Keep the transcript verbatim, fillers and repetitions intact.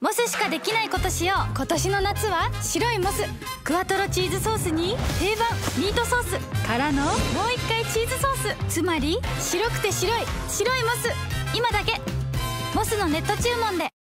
モスしかできないことしよう。今年の夏は白いモス。クワトロチーズソースに定番ミートソースからのもう一回チーズソース。つまり白くて白い白いモス。今だけモスのネット注文で。